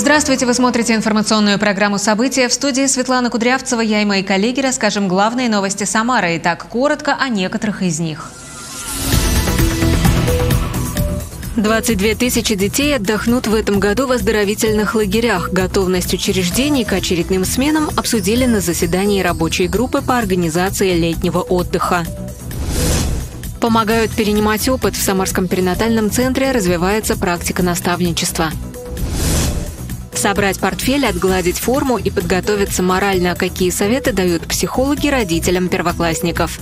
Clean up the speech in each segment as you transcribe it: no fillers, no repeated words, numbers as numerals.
Здравствуйте, вы смотрите информационную программу «События». В студии Светлана Кудрявцева. Я и мои коллеги расскажем главные новости Самары. Итак, коротко о некоторых из них. 22 тысячи детей отдохнут в этом году в оздоровительных лагерях. Готовность учреждений к очередным сменам обсудили на заседании рабочей группы по организации летнего отдыха. Помогают перенимать опыт. В Самарском перинатальном центре развивается практика наставничества. Собрать портфель, отгладить форму и подготовиться морально. Какие советы дают психологи родителям первоклассников?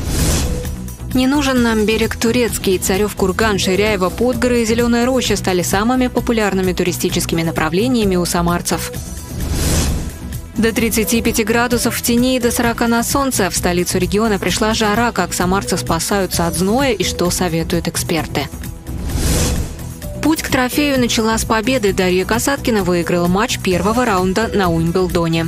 Не нужен нам берег турецкий. Царев Курган, Ширяево, Подгоры и Зеленая Роща стали самыми популярными туристическими направлениями у самарцев. До 35 градусов в тени и до 40 на солнце. В столицу региона пришла жара. Как самарцы спасаются от зноя и что советуют эксперты? Путь к трофею начала с победы. Дарья Касаткина выиграла матч первого раунда на Уимблдоне.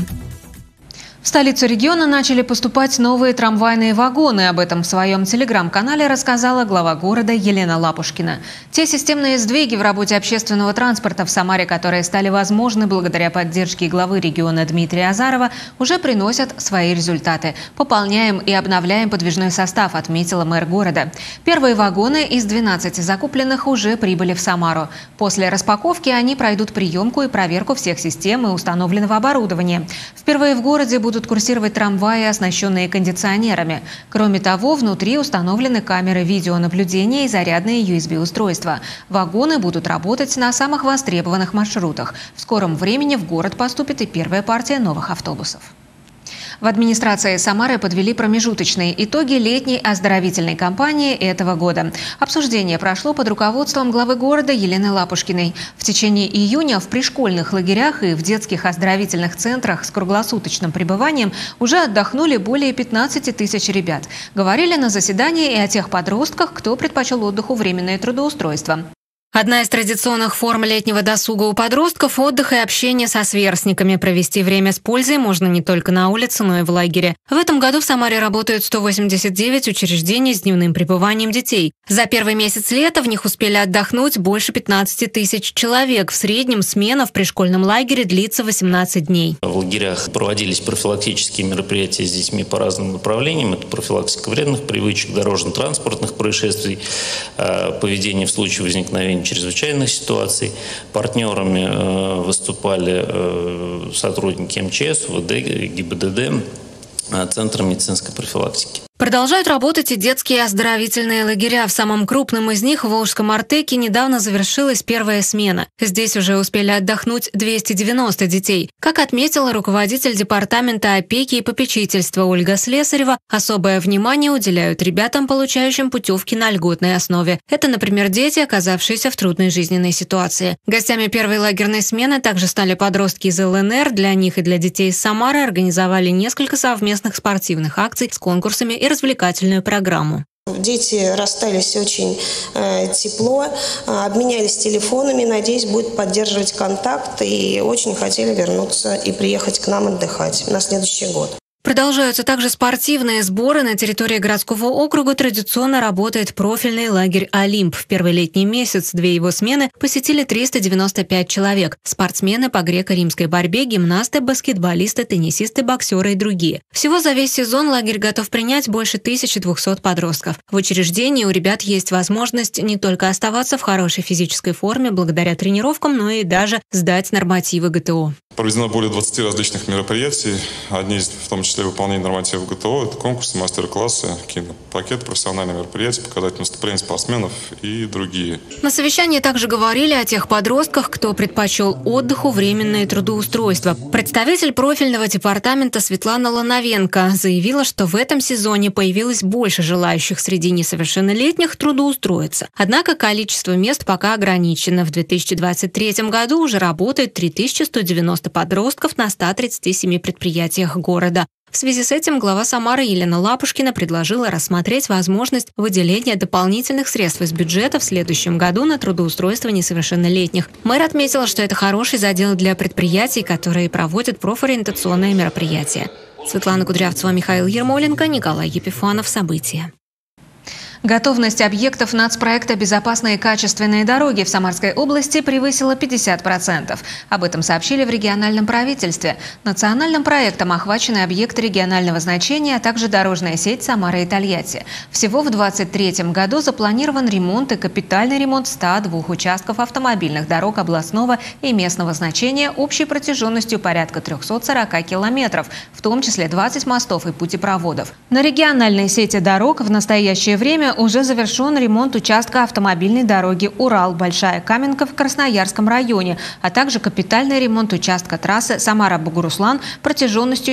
В столицу региона начали поступать новые трамвайные вагоны. Об этом в своем телеграм-канале рассказала глава города Елена Лапушкина. Те системные сдвиги в работе общественного транспорта в Самаре, которые стали возможны благодаря поддержке главы региона Дмитрия Азарова, уже приносят свои результаты. Пополняем и обновляем подвижной состав, отметила мэр города. Первые вагоны из 12 закупленных уже прибыли в Самару. После распаковки они пройдут приемку и проверку всех систем и установленного оборудования. Впервые в городе будут курсировать трамваи, оснащенные кондиционерами. Кроме того, внутри установлены камеры видеонаблюдения и зарядные USB-устройства. Вагоны будут работать на самых востребованных маршрутах. В скором времени в город поступит и первая партия новых автобусов. В администрации Самары подвели промежуточные итоги летней оздоровительной кампании этого года. Обсуждение прошло под руководством главы города Елены Лапушкиной. В течение июня в пришкольных лагерях и в детских оздоровительных центрах с круглосуточным пребыванием уже отдохнули более 15 тысяч ребят. Говорили на заседании и о тех подростках, кто предпочел отдыху временное трудоустройство. Одна из традиционных форм летнего досуга у подростков – отдых и общение со сверстниками. Провести время с пользой можно не только на улице, но и в лагере. В этом году в Самаре работают 189 учреждений с дневным пребыванием детей. За первый месяц лета в них успели отдохнуть больше 15 тысяч человек. В среднем смена в пришкольном лагере длится 18 дней. В лагерях проводились профилактические мероприятия с детьми по разным направлениям. Это профилактика вредных привычек, дорожно-транспортных происшествий, поведение в случае возникновения чрезвычайных ситуаций. Партнерами выступали сотрудники МЧС, УВД, ГИБДД, Центр медицинской профилактики. Продолжают работать и детские оздоровительные лагеря. В самом крупном из них, в Волжском Артеке, недавно завершилась первая смена. Здесь уже успели отдохнуть 290 детей. Как отметила руководитель департамента опеки и попечительства Ольга Слесарева, особое внимание уделяют ребятам, получающим путевки на льготной основе. Это, например, дети, оказавшиеся в трудной жизненной ситуации. Гостями первой лагерной смены также стали подростки из ЛНР. Для них и для детей из Самары организовали несколько совместных спортивных акций с конкурсами и развлекательную программу. Дети расстались очень тепло, обменялись телефонами, надеюсь, будут поддерживать контакт и очень хотели вернуться и приехать к нам отдыхать на следующий год. Продолжаются также спортивные сборы. На территории городского округа традиционно работает профильный лагерь «Олимп». В первый летний месяц 2 его смены посетили 395 человек. Спортсмены по греко-римской борьбе, гимнасты, баскетболисты, теннисисты, боксеры и другие. Всего за весь сезон лагерь готов принять больше 1200 подростков. В учреждении у ребят есть возможность не только оставаться в хорошей физической форме благодаря тренировкам, но и даже сдать нормативы ГТО. Проведено более 20 различных мероприятий. Одни из, в том числе, выполнение нормативов ГТО, это конкурсы, мастер-классы, кинопакет, профессиональные мероприятия, показательные выступления спортсменов и другие. На совещании также говорили о тех подростках, кто предпочел отдыху временное трудоустройство. Представитель профильного департамента Светлана Лановенко заявила, что в этом сезоне появилось больше желающих среди несовершеннолетних трудоустроиться. Однако количество мест пока ограничено. В 2023 году уже работает 3190 подростков на 137 предприятиях города. В связи с этим глава Самары Елена Лапушкина предложила рассмотреть возможность выделения дополнительных средств из бюджета в следующем году на трудоустройство несовершеннолетних. Мэр отметила, что это хороший задел для предприятий, которые проводят профориентационные мероприятия. Светлана Кудрявцева, Михаил Ермоленко, Николай Епифанов. События. Готовность объектов нацпроекта «Безопасные и качественные дороги» в Самарской области превысила 50%. Об этом сообщили в региональном правительстве. Национальным проектом охвачены объекты регионального значения, а также дорожная сеть Самары и Тольятти. Всего в 2023 году запланирован ремонт и капитальный ремонт 102 участков автомобильных дорог областного и местного значения общей протяженностью порядка 340 километров, в том числе 20 мостов и путепроводов. На региональной сети дорог в настоящее время уже завершен ремонт участка автомобильной дороги Урал-Большая Каменка в Красноярском районе, а также капитальный ремонт участка трассы Самара-Бугуруслан протяженностью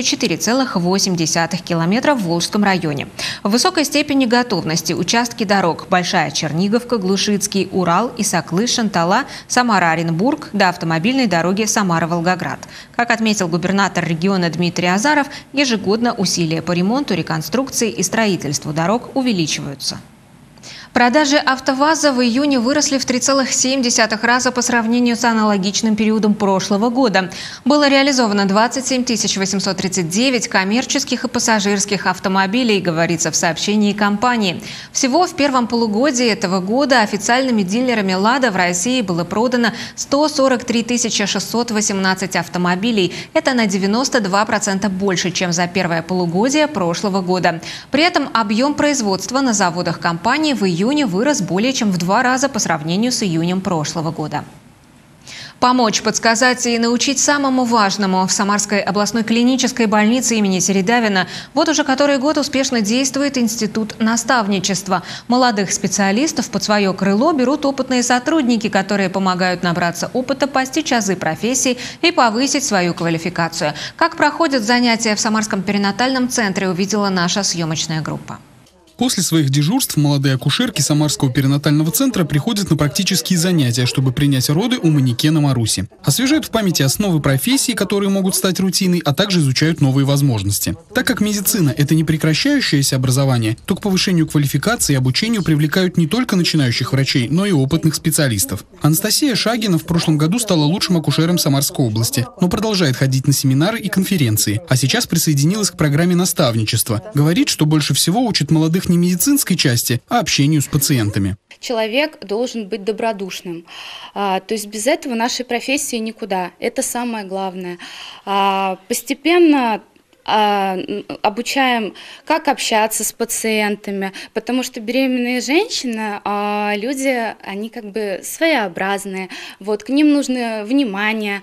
4,8 километра в Волжском районе. В высокой степени готовности участки дорог Большая Черниговка, Глушицкий, Урал, Исаклы, Шантала, Самара-Оренбург до автомобильной дороги Самара-Волгоград. Как отметил губернатор региона Дмитрий Азаров, ежегодно усилия по ремонту, реконструкции и строительству дорог увеличиваются. Продажи «АвтоВАЗа» в июне выросли в 3,7 раза по сравнению с аналогичным периодом прошлого года. Было реализовано 27 839 коммерческих и пассажирских автомобилей, говорится в сообщении компании. Всего в первом полугодии этого года официальными дилерами «Лада» в России было продано 143 618 автомобилей. Это на 92% больше, чем за первое полугодие прошлого года. При этом объем производства на заводах компании в июне вырос более чем в 2 раза по сравнению с июнем прошлого года. Помочь, подсказать и научить самому важному в Самарской областной клинической больнице имени Середавина вот уже который год успешно действует институт наставничества. Молодых специалистов под свое крыло берут опытные сотрудники, которые помогают набраться опыта, постичь азы профессии и повысить свою квалификацию. Как проходят занятия в Самарском перинатальном центре, увидела наша съемочная группа. После своих дежурств молодые акушерки Самарского перинатального центра приходят на практические занятия, чтобы принять роды у манекена Маруси. Освежают в памяти основы профессии, которые могут стать рутиной, а также изучают новые возможности. Так как медицина – это не прекращающееся образование, то к повышению квалификации и обучению привлекают не только начинающих врачей, но и опытных специалистов. Анастасия Шагина в прошлом году стала лучшим акушером Самарской области, но продолжает ходить на семинары и конференции, а сейчас присоединилась к программе наставничества. Говорит, что больше всего учит молодых не медицинской части, а общению с пациентами. Человек должен быть добродушным. То есть без этого нашей профессии никуда. Это самое главное. Постепенно обучаем, как общаться с пациентами, потому что беременные женщины, люди, они как бы своеобразные. Вот, к ним нужно внимание,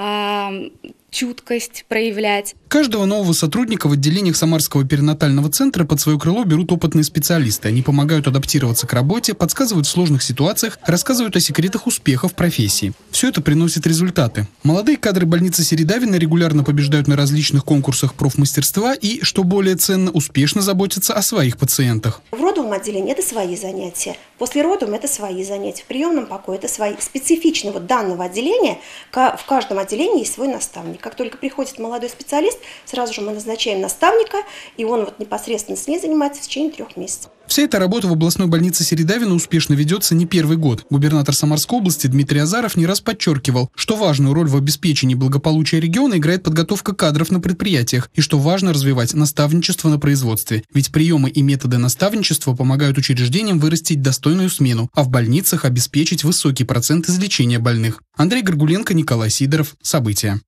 чуткость проявлять. Каждого нового сотрудника в отделениях Самарского перинатального центра под свое крыло берут опытные специалисты. Они помогают адаптироваться к работе, подсказывают в сложных ситуациях, рассказывают о секретах успеха в профессии. Все это приносит результаты. Молодые кадры больницы Середавина регулярно побеждают на различных конкурсах профмастерства и, что более ценно, успешно заботятся о своих пациентах. В родовом отделении это свои занятия, после родом это свои занятия, в приемном покое это свои. Специфично вот данного отделения, в каждом отделении есть свой наставник. Как только приходит молодой специалист, сразу же мы назначаем наставника, и он вот непосредственно с ней занимается в течение 3 месяцев. Вся эта работа в областной больнице Середавина успешно ведется не первый год. Губернатор Самарской области Дмитрий Азаров не раз подчеркивал, что важную роль в обеспечении благополучия региона играет подготовка кадров на предприятиях и что важно развивать наставничество на производстве. Ведь приемы и методы наставничества помогают учреждениям вырастить достойную смену, а в больницах обеспечить высокий процент излечения больных. Андрей Горгуленко, Николай Сидоров. События.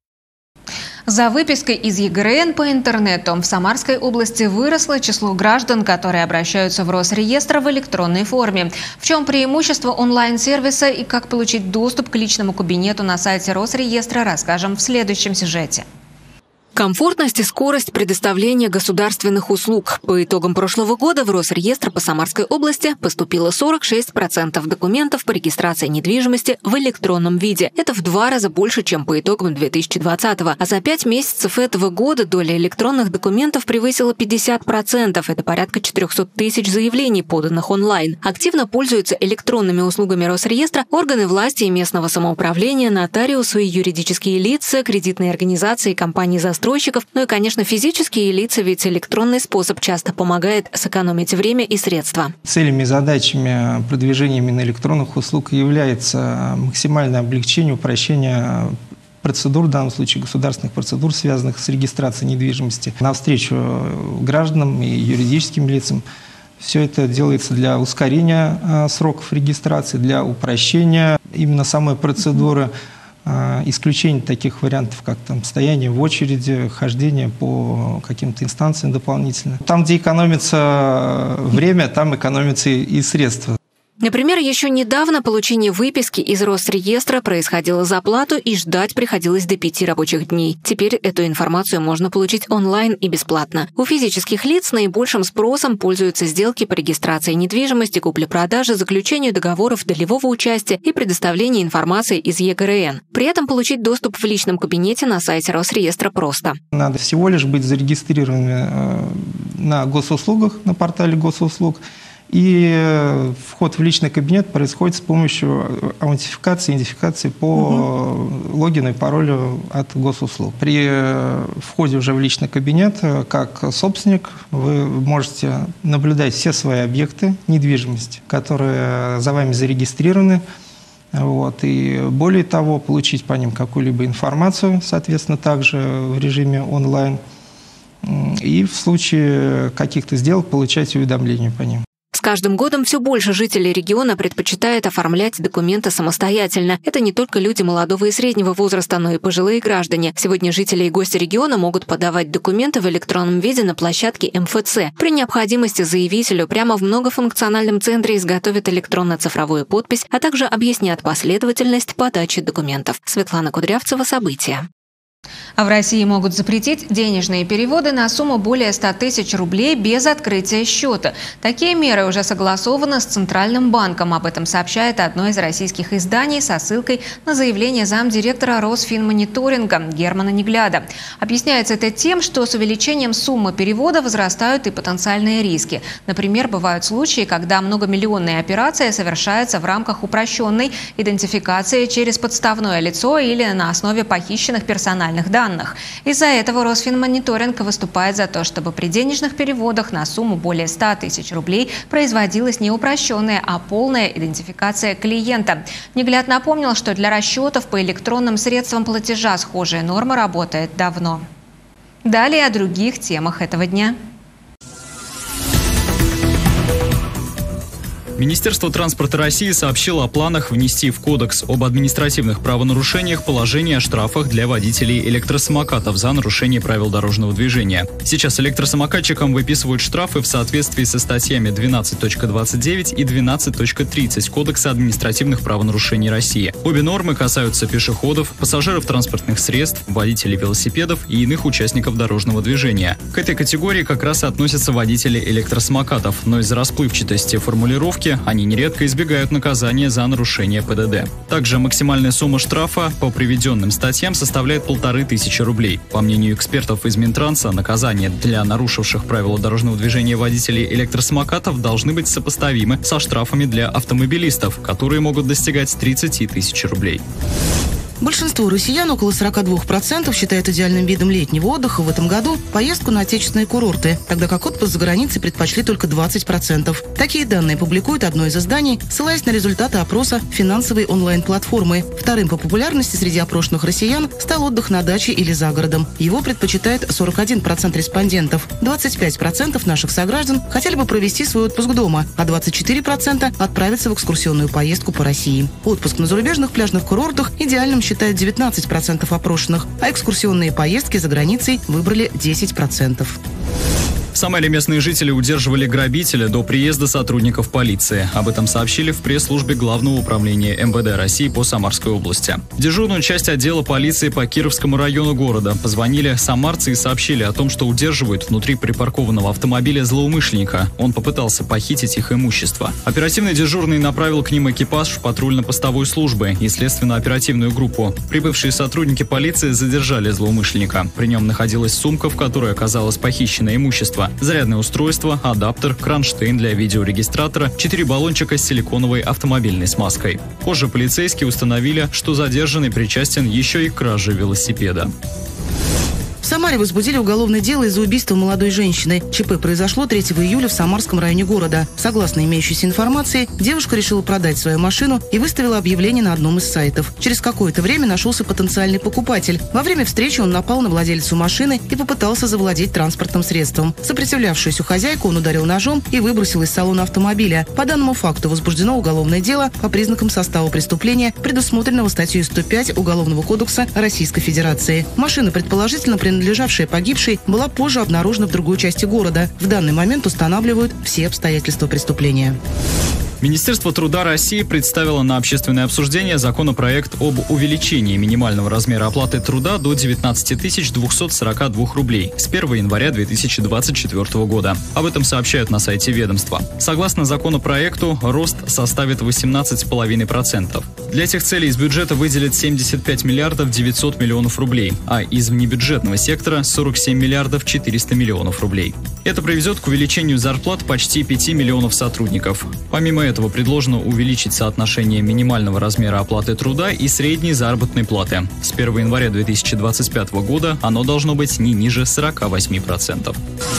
За выпиской из ЕГРН по интернету в Самарской области выросло число граждан, которые обращаются в Росреестр в электронной форме. В чем преимущество онлайн-сервиса и как получить доступ к личному кабинету на сайте Росреестра, расскажем в следующем сюжете. Комфортность и скорость предоставления государственных услуг. По итогам прошлого года в Росреестр по Самарской области поступило 46% документов по регистрации недвижимости в электронном виде. Это в 2 раза больше, чем по итогам 2020-го. А за 5 месяцев этого года доля электронных документов превысила 50%. Это порядка 400 тысяч заявлений, поданных онлайн. Активно пользуются электронными услугами Росреестра органы власти и местного самоуправления, нотариусы и юридические лица, кредитные организации, компании-застройщиков, ну и, конечно, физические лица, ведь электронный способ часто помогает сэкономить время и средства. Целями и задачами продвижения именно электронных услуг является максимальное облегчение, упрощение процедур, в данном случае государственных процедур, связанных с регистрацией недвижимости, навстречу гражданам и юридическим лицам. Все это делается для ускорения сроков регистрации, для упрощения именно самой процедуры, исключения таких вариантов, как там стояние в очереди, хождение по каким-то инстанциям дополнительно. Там, где экономится время, там экономятся и средства. Например, еще недавно получение выписки из Росреестра происходило за плату и ждать приходилось до 5 рабочих дней. Теперь эту информацию можно получить онлайн и бесплатно. У физических лиц наибольшим спросом пользуются сделки по регистрации недвижимости, купле-продаже, заключению договоров долевого участия и предоставлению информации из ЕГРН. При этом получить доступ в личном кабинете на сайте Росреестра просто. Надо всего лишь быть зарегистрированными на госуслугах, на портале госуслуг. И вход в личный кабинет происходит с помощью аутентификации, идентификации по логину и паролю от госуслуг. При входе уже в личный кабинет, как собственник, вы можете наблюдать все свои объекты недвижимости, которые за вами зарегистрированы. И более того, получить по ним какую-либо информацию, соответственно, также в режиме онлайн. И в случае каких-то сделок получать уведомления по ним. С каждым годом все больше жителей региона предпочитают оформлять документы самостоятельно. Это не только люди молодого и среднего возраста, но и пожилые граждане. Сегодня жители и гости региона могут подавать документы в электронном виде на площадке МФЦ. При необходимости заявителю прямо в многофункциональном центре изготовят электронно-цифровую подпись, а также объяснят последовательность подачи документов. Светлана Кудрявцева, События. А в России могут запретить денежные переводы на сумму более 100 тысяч рублей без открытия счета. Такие меры уже согласованы с Центральным банком. Об этом сообщает одно из российских изданий со ссылкой на заявление замдиректора Росфинмониторинга Германа Негляда. Объясняется это тем, что с увеличением суммы перевода возрастают и потенциальные риски. Например, бывают случаи, когда многомиллионная операция совершается в рамках упрощенной идентификации через подставное лицо или на основе похищенных персональных данных. Из-за этого Росфинмониторинг выступает за то, чтобы при денежных переводах на сумму более 100 тысяч рублей производилась не упрощенная, а полная идентификация клиента. Негляд напомнил, что для расчетов по электронным средствам платежа схожая норма работает давно. Далее о других темах этого дня. Министерство транспорта России сообщило о планах внести в Кодекс об административных правонарушениях положение о штрафах для водителей электросамокатов за нарушение правил дорожного движения. Сейчас электросамокатчикам выписывают штрафы в соответствии со статьями 12.29 и 12.30 Кодекса административных правонарушений России. Обе нормы касаются пешеходов, пассажиров транспортных средств, водителей велосипедов и иных участников дорожного движения. К этой категории как раз и относятся водители электросамокатов, но из-за расплывчатости формулировки они нередко избегают наказания за нарушение ПДД. Также максимальная сумма штрафа по приведенным статьям составляет 1500 рублей. По мнению экспертов из Минтранса, наказания для нарушивших правила дорожного движения водителей электросамокатов должны быть сопоставимы со штрафами для автомобилистов, которые могут достигать 30 тысяч рублей. Большинство россиян, около 42%, считают идеальным видом летнего отдыха в этом году поездку на отечественные курорты, тогда как отпуск за границей предпочли только 20%. Такие данные публикует одно из изданий, ссылаясь на результаты опроса финансовой онлайн-платформы. Вторым по популярности среди опрошенных россиян стал отдых на даче или за городом. Его предпочитает 41% респондентов. 25% наших сограждан хотели бы провести свой отпуск дома, а 24% отправиться в экскурсионную поездку по России. Отпуск на зарубежных пляжных курортах идеальным считают 19% опрошенных, а экскурсионные поездки за границей выбрали 10%. В Самаре местные жители удерживали грабителя до приезда сотрудников полиции. Об этом сообщили в пресс-службе Главного управления МВД России по Самарской области. В дежурную часть отдела полиции по Кировскому району города позвонили самарцы и сообщили о том, что удерживают внутри припаркованного автомобиля злоумышленника. Он попытался похитить их имущество. Оперативный дежурный направил к ним экипаж патрульно-постовой службы и следственно-оперативную группу. Прибывшие сотрудники полиции задержали злоумышленника. При нем находилась сумка, в которой оказалось похищенное имущество. Зарядное устройство, адаптер, кронштейн для видеорегистратора, 4 баллончика с силиконовой автомобильной смазкой. Позже полицейские установили, что задержанный причастен еще и к краже велосипеда. В Самаре возбудили уголовное дело из-за убийства молодой женщины. ЧП произошло 3 июля в Самарском районе города. Согласно имеющейся информации, девушка решила продать свою машину и выставила объявление на одном из сайтов. Через какое-то время нашелся потенциальный покупатель. Во время встречи он напал на владельцу машины и попытался завладеть транспортным средством. Сопротивлявшуюся хозяйку он ударил ножом и выбросил из салона автомобиля. По данному факту возбуждено уголовное дело по признакам состава преступления, предусмотренного статьей 105 Уголовного кодекса Российской Федерации. Машина, предположительно принадлежавшая погибшей, была позже обнаружена в другой части города. В данный момент устанавливают все обстоятельства преступления. Министерство труда России представило на общественное обсуждение законопроект об увеличении минимального размера оплаты труда до 19 242 рублей с 1 января 2024 года. Об этом сообщают на сайте ведомства. Согласно законопроекту, рост составит 18,5%. Для этих целей из бюджета выделят 75 миллиардов 900 миллионов рублей, а из внебюджетного сектора 47 миллиардов 400 миллионов рублей. Это приведет к увеличению зарплат почти 5 миллионов сотрудников. Помимо этого предложено увеличить соотношение минимального размера оплаты труда и средней заработной платы. С 1 января 2025 года оно должно быть не ниже 48%.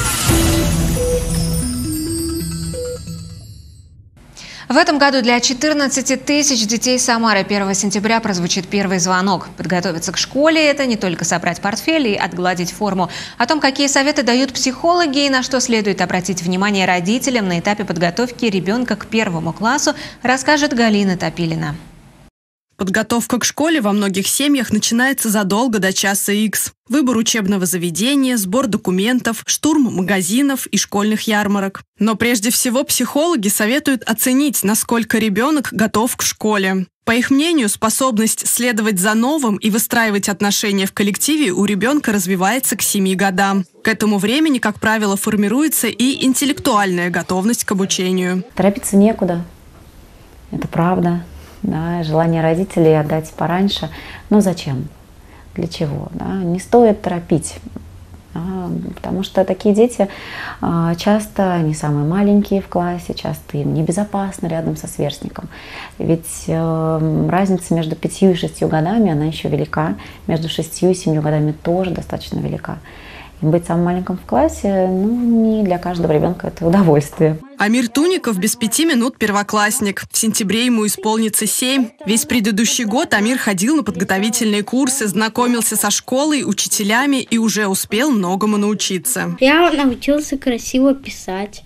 В этом году для 14 тысяч детей Самары 1 сентября прозвучит первый звонок. Подготовиться к школе – это не только собрать портфель и отгладить форму. О том, какие советы дают психологи и на что следует обратить внимание родителям на этапе подготовки ребенка к 1 классу, расскажет Галина Топилина. Подготовка к школе во многих семьях начинается задолго до часа Х. Выбор учебного заведения, сбор документов, штурм магазинов и школьных ярмарок. Но прежде всего психологи советуют оценить, насколько ребенок готов к школе. По их мнению, способность следовать за новым и выстраивать отношения в коллективе у ребенка развивается к 7 годам. К этому времени, как правило, формируется и интеллектуальная готовность к обучению. Торопиться некуда. Это правда. Да, желание родителей отдать пораньше. Но зачем? Для чего? Да? Не стоит торопить. Потому что такие дети часто не самые маленькие в классе, часто им небезопасно рядом со сверстником. Ведь разница между 5 и 6 годами, она еще велика. Между 6 и 7 годами тоже достаточно велика. И быть самым маленьким в классе, не для каждого ребенка это удовольствие. Амир Туников без 5 минут первоклассник. В сентябре ему исполнится 7. Весь предыдущий год Амир ходил на подготовительные курсы, знакомился со школой, учителями и уже успел многому научиться. Я научился красиво писать.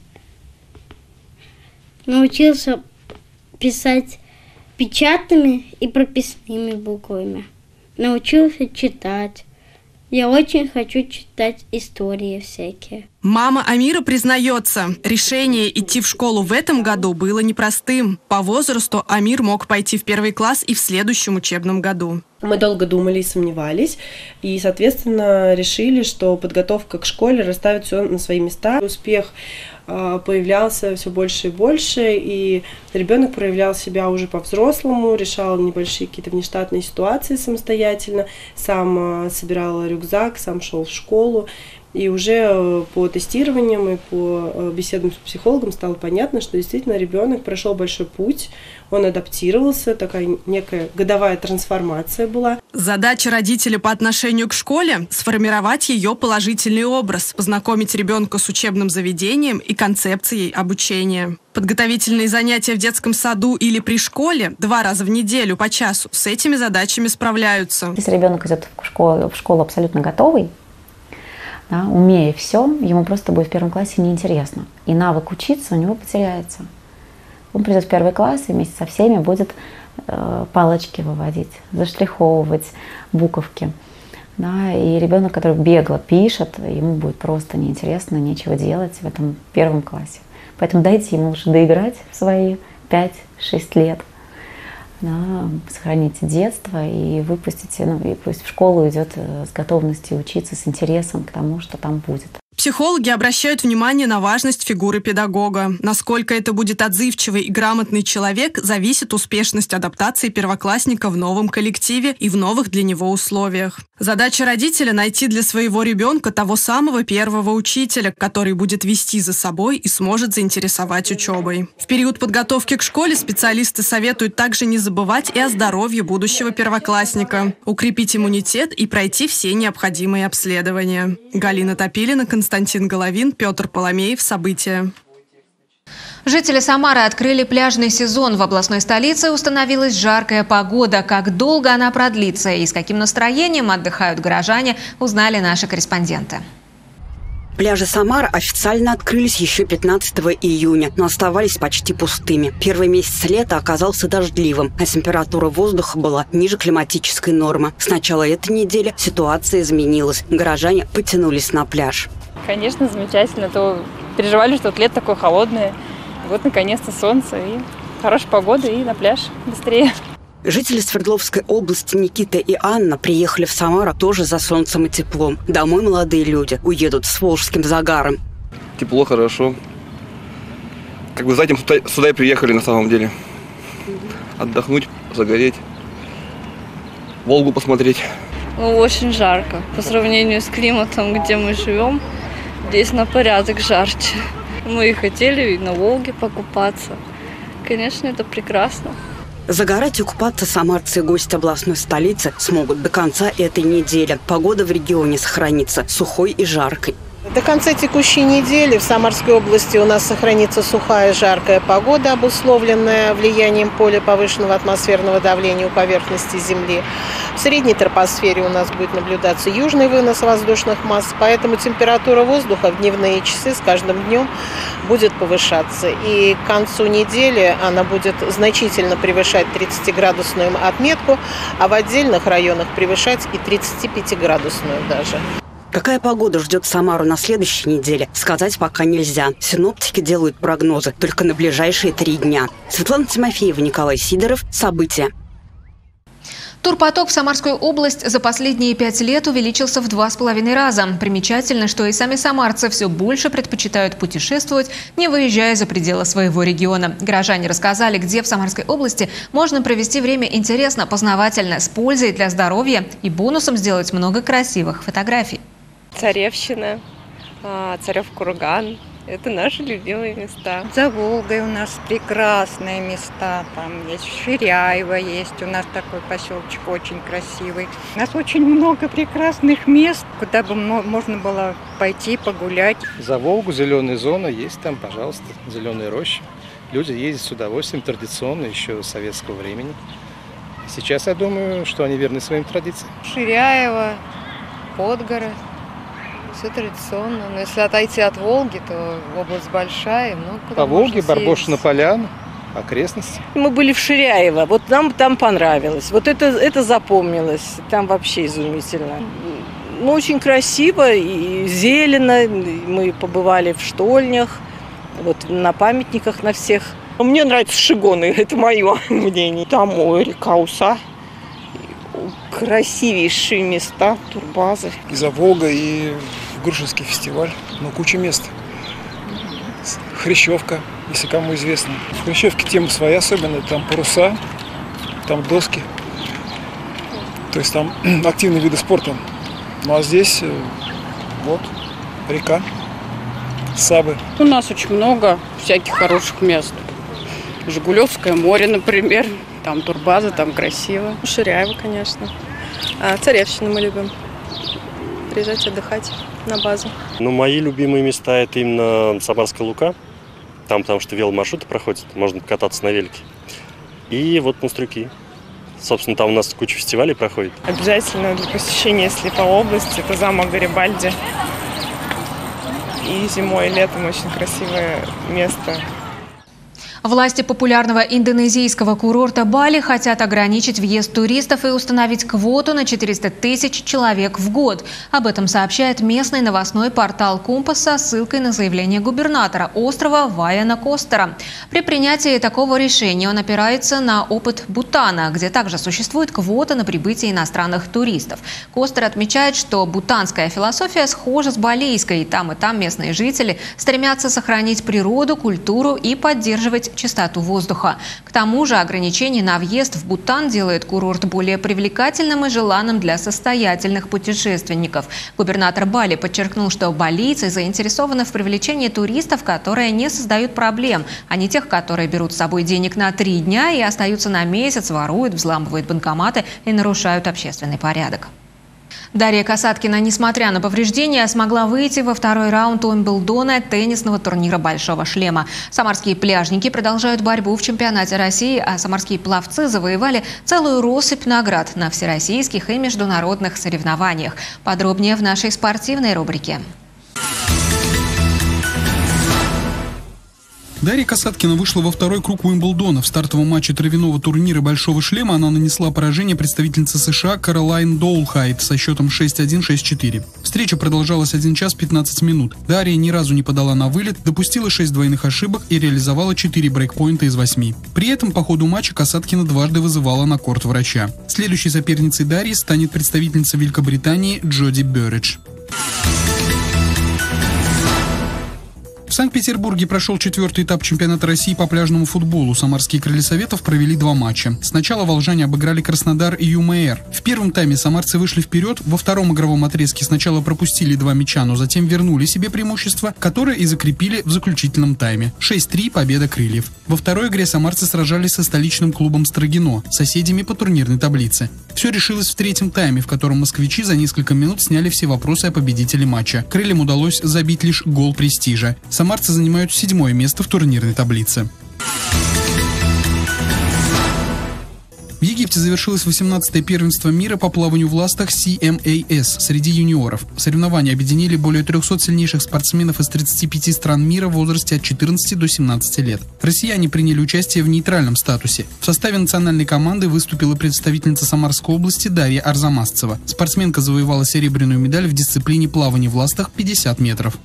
Научился писать печатными и прописными буквами. Научился читать. Я очень хочу читать истории всякие. Мама Амира признается, решение идти в школу в этом году было непростым. По возрасту Амир мог пойти в 1 класс и в следующем учебном году. Мы долго думали и сомневались, и, соответственно, решили, что подготовка к школе расставит все на свои места. Успех появлялся все больше и больше, и ребенок проявлял себя уже по-взрослому, решал небольшие какие-то внештатные ситуации самостоятельно, сам собирал рюкзак, сам шел в школу. И уже по тестированиям и по беседам с психологом стало понятно, что действительно ребенок прошел большой путь, он адаптировался, такая некая годовая трансформация была. Задача родителя по отношению к школе – сформировать ее положительный образ, познакомить ребенка с учебным заведением и концепцией обучения. Подготовительные занятия в детском саду или при школе 2 раза в неделю по часу с этими задачами справляются. Если ребенок идет в школу абсолютно готовый, да, умея все, ему просто будет в 1 классе неинтересно. И навык учиться у него потеряется. Он придет в 1 класс и вместе со всеми будет палочки выводить, заштриховывать буковки. Да, и ребенок, который бегло пишет, ему будет просто неинтересно, нечего делать в этом 1 классе. Поэтому дайте ему уже доиграть в свои 5-6 лет. Да, сохраните детство и выпустите, и пусть в школу идет с готовностью учиться, с интересом к тому, что там будет. Психологи обращают внимание на важность фигуры педагога. Насколько это будет отзывчивый и грамотный человек, зависит успешность адаптации первоклассника в новом коллективе и в новых для него условиях. Задача родителя – найти для своего ребенка того самого первого учителя, который будет вести за собой и сможет заинтересовать учебой. В период подготовки к школе специалисты советуют также не забывать и о здоровье будущего первоклассника, укрепить иммунитет и пройти все необходимые обследования. Галина Топилина, Константин Головин, Петр Поломеев. События. Жители Самары открыли пляжный сезон. В областной столице установилась жаркая погода. Как долго она продлится и с каким настроением отдыхают горожане, узнали наши корреспонденты. Пляжи Самары официально открылись еще 15 июня, но оставались почти пустыми. Первый месяц лета оказался дождливым, а температура воздуха была ниже климатической нормы. С начала этой недели ситуация изменилась. Горожане потянулись на пляж. Конечно, замечательно. То переживали, что лето такое холодное. Вот, наконец-то, солнце и хорошая погода, и на пляж быстрее. Жители Свердловской области Никита и Анна приехали в Самару тоже за солнцем и теплом. Домой молодые люди уедут с волжским загаром. Тепло, хорошо. Как бы за этим сюда и приехали на самом деле. Отдохнуть, загореть, Волгу посмотреть. Очень жарко. По сравнению с климатом, где мы живем, здесь на порядок жарче. Мы и хотели и на Волге покупаться. Конечно, это прекрасно. Загорать и купаться самарцы и гости областной столицы смогут до конца этой недели. Погода в регионе сохранится сухой и жаркой. До конца текущей недели в Самарской области у нас сохранится сухая и жаркая погода, обусловленная влиянием поля повышенного атмосферного давления у поверхности Земли. В средней тропосфере у нас будет наблюдаться южный вынос воздушных масс, поэтому температура воздуха в дневные часы с каждым днем будет повышаться. И к концу недели она будет значительно превышать 30-градусную отметку, а в отдельных районах превышать и 35-градусную даже. Какая погода ждет Самару на следующей неделе, сказать пока нельзя. Синоптики делают прогнозы только на ближайшие 3 дня. Светлана Тимофеева, Николай Сидоров. События. Турпоток в Самарскую область за последние 5 лет увеличился в 2,5 раза. Примечательно, что и сами самарцы все больше предпочитают путешествовать, не выезжая за пределы своего региона. Горожане рассказали, где в Самарской области можно провести время интересно, познавательно, с пользой для здоровья и бонусом сделать много красивых фотографий. Царевщина, Царев Курган. Это наши любимые места. За Волгой у нас прекрасные места. Там есть Ширяево, есть у нас такой поселочек очень красивый. У нас очень много прекрасных мест, куда бы можно было пойти погулять. За Волгу зеленая зона есть там, пожалуйста, зеленые рощи. Люди ездят с удовольствием, традиционно, еще с советского времени. Сейчас я думаю, что они верны своим традициям. Ширяево, Подгород. Все традиционно. Но если отойти от Волги, то область большая. Много куда по Волге, Барбошина поляна, окрестности. Мы были в Ширяево. Вот нам там понравилось. Вот это запомнилось. Там вообще изумительно. Ну, очень красиво и зелено. Мы побывали в штольнях, вот на памятниках на всех. Мне нравятся Шигоны, это мое мнение. Там река Уса. Красивейшие места, турбазы. И за Волгой, и Грушинский фестиваль. Ну, куча мест. Хрящевка, если кому известно. В Хрящевке тема своя особенная. Там паруса, там доски. То есть там активные виды спорта. Ну, а здесь вот река, Сабы. У нас очень много всяких хороших мест. Жигулевское море, например. Там турбаза, там красиво. Ширяево, конечно. Царевщину мы любим. Приезжать отдыхать на базу. Ну, мои любимые места – это именно Самарская Лука. Там, потому что веломаршруты проходят, можно покататься на велике. И вот Монстрюки. Собственно, там у нас куча фестивалей проходит. Обязательно для посещения, если по области, это замок Гарибальди. И зимой, и летом очень красивое место. Власти популярного индонезийского курорта Бали хотят ограничить въезд туристов и установить квоту на 400 тысяч человек в год. Об этом сообщает местный новостной портал «Компас» со ссылкой на заявление губернатора острова Ваяна Костера. При принятии такого решения он опирается на опыт Бутана, где также существует квота на прибытие иностранных туристов. Костер отмечает, что бутанская философия схожа с балийской. И там местные жители стремятся сохранить природу, культуру и поддерживать чистоту воздуха. К тому же ограничение на въезд в Бутан делает курорт более привлекательным и желанным для состоятельных путешественников. Губернатор Бали подчеркнул, что балийцы заинтересованы в привлечении туристов, которые не создают проблем, а не тех, которые берут с собой денег на 3 дня и остаются на месяц, воруют, взламывают банкоматы и нарушают общественный порядок. Дарья Касаткина, несмотря на повреждения, смогла выйти во второй раунд Уимблдона теннисного турнира «Большого шлема». Самарские пляжники продолжают борьбу в чемпионате России, а самарские пловцы завоевали целую россыпь наград на всероссийских и международных соревнованиях. Подробнее в нашей спортивной рубрике. Дарья Касаткина вышла во второй круг Уимблдона. В стартовом матче травяного турнира «Большого шлема» она нанесла поражение представительнице США Каролайн Доулхайт со счетом 6-1, 6-4. Встреча продолжалась 1 час 15 минут. Дарья ни разу не подала на вылет, допустила 6 двойных ошибок и реализовала 4 брейкпоинта из 8. При этом по ходу матча Касаткина дважды вызывала на корт врача. Следующей соперницей Дарьи станет представительница Великобритании Джоди Берридж. В Санкт-Петербурге прошел 4-й этап чемпионата России по пляжному футболу. Самарские крылья Советов провели 2 матча. Сначала волжане обыграли Краснодар и ЮМР. В первом тайме самарцы вышли вперед, во втором игровом отрезке сначала пропустили 2 мяча, но затем вернули себе преимущество, которое и закрепили в заключительном тайме. 6-3 победа крыльев. Во второй игре самарцы сражались со столичным клубом Строгино, соседями по турнирной таблице. Все решилось в третьем тайме, в котором москвичи за несколько минут сняли все вопросы о победителе матча. Крыльям удалось забить лишь гол престижа. Самарцы занимают 7-е место в турнирной таблице. В Египте завершилось 18-е первенство мира по плаванию в ластах CMAS среди юниоров. Соревнования объединили более 300 сильнейших спортсменов из 35 стран мира в возрасте от 14 до 17 лет. Россияне приняли участие в нейтральном статусе. В составе национальной команды выступила представительница Самарской области Дарья Арзамасцева. Спортсменка завоевала серебряную медаль в дисциплине плавания в ластах 50 метров.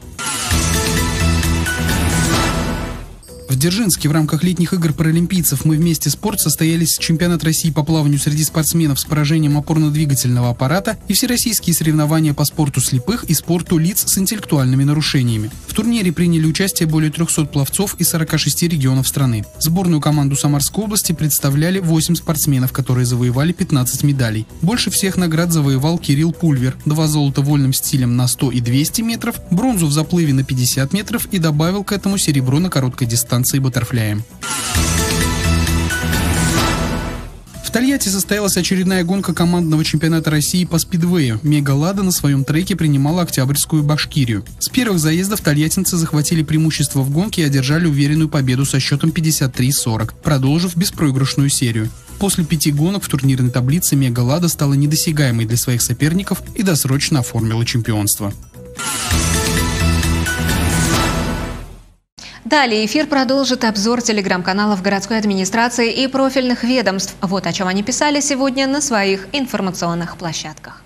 В Дзержинске в рамках летних игр паралимпийцев «Мы вместе спорт» состоялись чемпионат России по плаванию среди спортсменов с поражением опорно-двигательного аппарата и всероссийские соревнования по спорту слепых и спорту лиц с интеллектуальными нарушениями. В турнире приняли участие более 300 пловцов из 46 регионов страны. Сборную команду Самарской области представляли 8 спортсменов, которые завоевали 15 медалей. Больше всех наград завоевал Кирилл Пульвер: 2 золота вольным стилем на 100 и 200 метров, бронзу в заплыве на 50 метров и добавил к этому серебро на короткой дистанции баттерфляем. В Тольятти состоялась очередная гонка командного чемпионата России по спидвею. «Мега Лада» на своем треке принимала Октябрьскую Башкирию. С первых заездов тольяттинцы захватили преимущество в гонке и одержали уверенную победу со счетом 53-40, продолжив беспроигрышную серию. После 5 гонок в турнирной таблице «Мега Лада» стала недосягаемой для своих соперников и досрочно оформила чемпионство. Далее эфир продолжит обзор телеграм-каналов городской администрации и профильных ведомств. Вот о чем они писали сегодня на своих информационных площадках.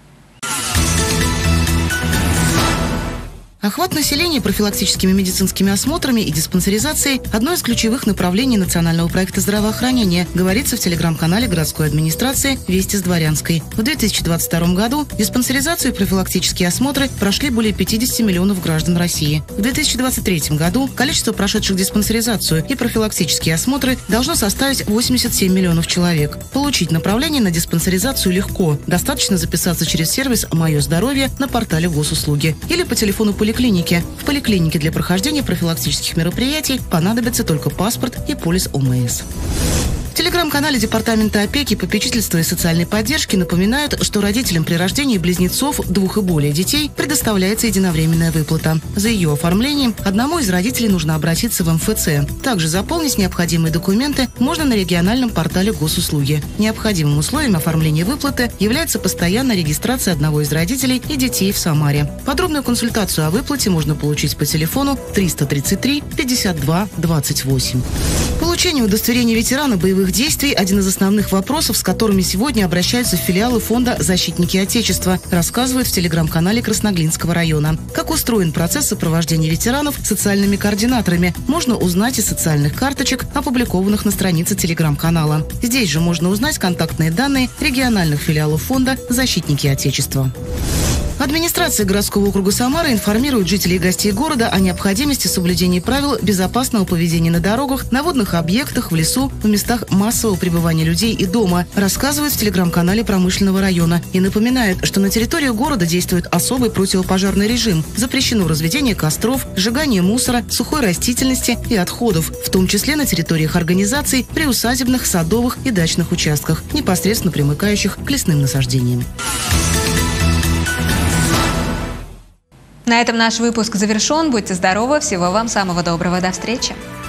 Охват населения профилактическими медицинскими осмотрами и диспансеризацией – одно из ключевых направлений национального проекта здравоохранения, говорится в телеграм-канале городской администрации «Вести с Дворянской». В 2022 году диспансеризацию и профилактические осмотры прошли более 50 миллионов граждан России. В 2023 году количество прошедших диспансеризацию и профилактические осмотры должно составить 87 миллионов человек. Получить направление на диспансеризацию легко. Достаточно записаться через сервис «Мое здоровье» на портале госуслуги или по телефону поликлиники. В поликлинике для прохождения профилактических мероприятий понадобится только паспорт и полис ОМС. В телеграм-канале Департамента опеки, попечительства и социальной поддержки напоминают, что родителям при рождении близнецов, 2 и более детей предоставляется единовременная выплата. За ее оформлением одному из родителей нужно обратиться в МФЦ. Также заполнить необходимые документы можно на региональном портале госуслуги. Необходимым условием оформления выплаты является постоянная регистрация одного из родителей и детей в Самаре. Подробную консультацию о выплате можно получить по телефону 333 52 28. Получение удостоверения ветерана боевых действий – один из основных вопросов, с которыми сегодня обращаются в филиалы фонда «Защитники Отечества», рассказывают в телеграм-канале Красноглинского района. Как устроен процесс сопровождения ветеранов социальными координаторами, можно узнать из социальных карточек, опубликованных на странице телеграм-канала. Здесь же можно узнать контактные данные региональных филиалов фонда «Защитники Отечества». Администрация городского округа Самара информирует жителей и гостей города о необходимости соблюдения правил безопасного поведения на дорогах, на водных объектах, в лесу, в местах массового пребывания людей и дома, рассказывают в телеграм-канале Промышленного района и напоминают, что на территории города действует особый противопожарный режим. Запрещено разведение костров, сжигание мусора, сухой растительности и отходов, в том числе на территориях организаций, приусадебных, садовых и дачных участках, непосредственно примыкающих к лесным насаждениям. На этом наш выпуск завершен. Будьте здоровы. Всего вам самого доброго. До встречи.